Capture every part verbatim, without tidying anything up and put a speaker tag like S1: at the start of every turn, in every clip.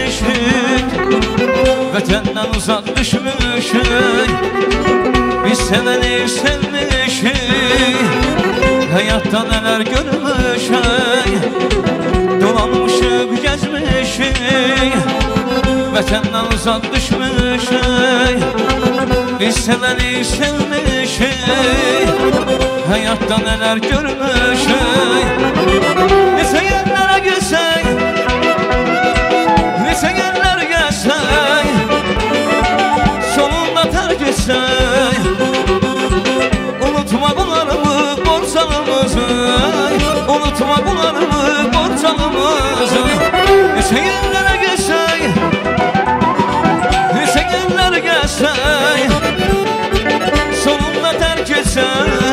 S1: gelmişik, vatenden uzak düşmüşük. Biz seveni sevmişik, hayatta neler görmüşük. Dolanmışık gezmişik, vatenden uzak düşmüşük. Biz seveni sevmişik, hayatta neler görmüşük. Nese yerlere gelsek, nese yerler gelsek, sonunda terk etsek. Unutma bunlarımı, borçlarımızı, unutma bunlarımı, borçlarımızı. Nese yerlere gelsek, nese yerler gelsek, sonunda terk etsek.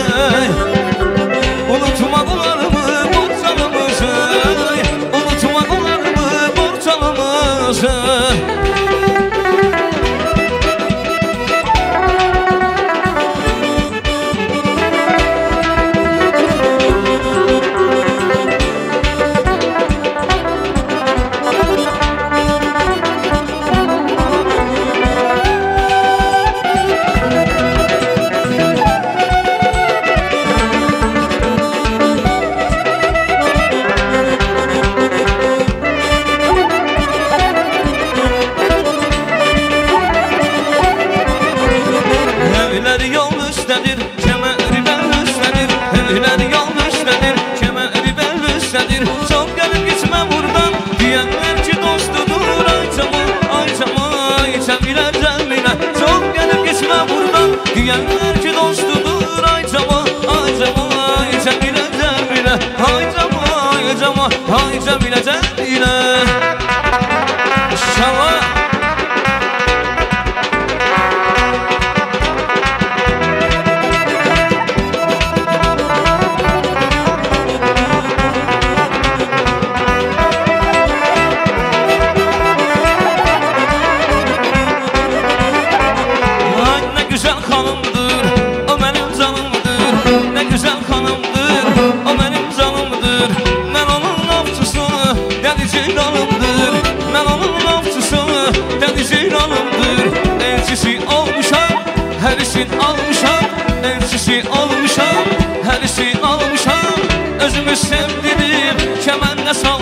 S1: Unutma bunlarımı, borçlarımızı, unutma bunlarımı, borçlarımızı. Evler yol üstədir, kəməri bəl üstədir. Evlər yol üstədir, kəməri bəl üstədir. Çox gəlib geçmə buradan, deyənlər ki dostudur. Ay cama, ay cama, ay cəmilə, cəmilə. Çox gəlib geçmə buradan, deyənlər ki dostudur. Ay cama, ay cama, ay cəmilə, cəmilə. Ay cama, ay cama, ay cəmilə, cəmilə. İnşallah. Hərisin almışam, elçisi olmuşam. Hərisin almışam, özümü sevdirib kəməndə sal.